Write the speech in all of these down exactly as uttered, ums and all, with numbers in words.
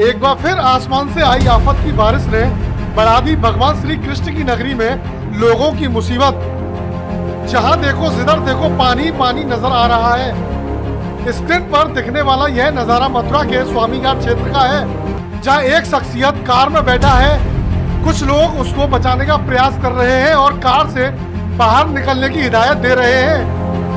एक बार फिर आसमान से आई आफत की बारिश ने बढ़ा दी भगवान श्री कृष्ण की नगरी में लोगों की मुसीबत। जहां देखो जिधर देखो पानी पानी नजर आ रहा है। स्क्रीन पर दिखने वाला यह नजारा मथुरा के स्वामी घाट क्षेत्र का है, जहां एक शख्सियत कार में बैठा है। कुछ लोग उसको बचाने का प्रयास कर रहे हैं और कार से बाहर निकलने की हिदायत दे रहे हैं।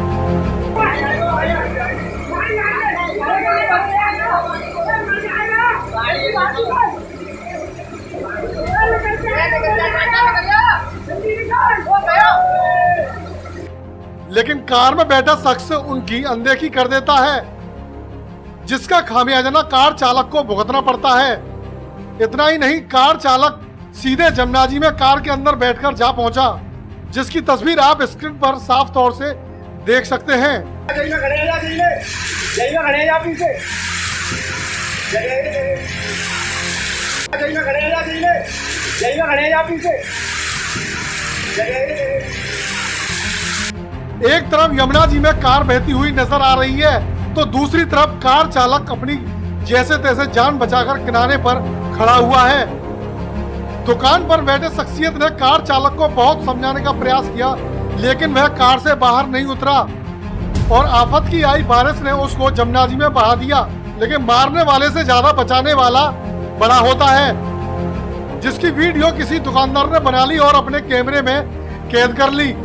लेकिन कार में बैठा शख्स उनकी अनदेखी कर देता है, जिसका खामियाजा कार चालक को भुगतना पड़ता है। इतना ही नहीं, कार चालक सीधे जमुना जी में कार के अंदर बैठकर जा पहुंचा, जिसकी तस्वीर आप स्क्रीन पर साफ तौर से देख सकते हैं। एक तरफ यमुना जी में कार बहती हुई नजर आ रही है, तो दूसरी तरफ कार चालक अपनी जैसे तैसे जान बचाकर किनारे पर खड़ा हुआ है। दुकान पर बैठे शख्सियत ने कार चालक को बहुत समझाने का प्रयास किया, लेकिन वह कार से बाहर नहीं उतरा और आफत की आई बारिश ने उसको जमुना जी में बहा दिया। लेकिन मारने वाले से ज्यादा बचाने वाला बड़ा होता है, जिसकी वीडियो किसी दुकानदार ने बना ली और अपने कैमरे में कैद कर ली।